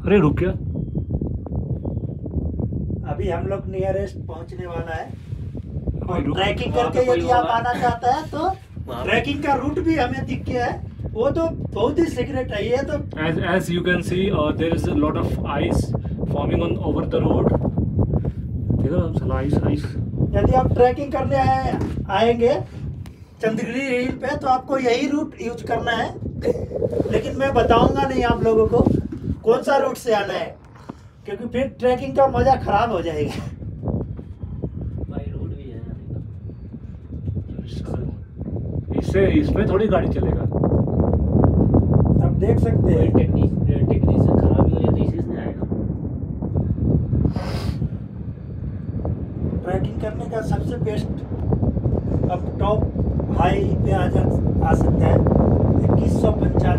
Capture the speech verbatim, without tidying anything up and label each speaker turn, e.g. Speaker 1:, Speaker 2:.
Speaker 1: अरे रुक गया।
Speaker 2: अभी हम लोग नियरेस्ट पहुंचने वाला है
Speaker 1: भाई
Speaker 2: और
Speaker 1: रुक।
Speaker 2: ट्रैकिंग
Speaker 3: वहाँ
Speaker 2: करके
Speaker 3: पे कोई
Speaker 2: यदि आप
Speaker 3: होगा?
Speaker 2: आना चाहता है तो
Speaker 3: वहाँ पे-
Speaker 2: ट्रैकिंग का रूट भी हमें दिख गया है। वो तो बहुत ही सीक्रेट है ये तो।
Speaker 1: As as you can see, uh, there is a lot of ice forming on over the road. देखो साला ice ice.
Speaker 2: यदि आप ट्रैकिंग करने आए आएंगे चंद्रगिरी हिल पे तो आपको यही रूट यूज करना है, लेकिन मैं बताऊंगा नहीं आप लोगों को कौन सा रूट से आना है, क्योंकि फिर ट्रैकिंग का मजा खराब हो जाएगा।
Speaker 3: भाई रोड भी है
Speaker 1: इससे इसमें थोड़ी गाड़ी चलेगा।
Speaker 2: आप देख सकते
Speaker 3: कोई
Speaker 2: हैं
Speaker 3: टेक्निक टेक्नीशियन खराब भी हो जाए तो इसी से आएगा।
Speaker 2: ट्रैकिंग करने का सबसे बेस्ट अब टॉप हाई पे आ जा आ सकता है इक्कीस सौ पंचानवे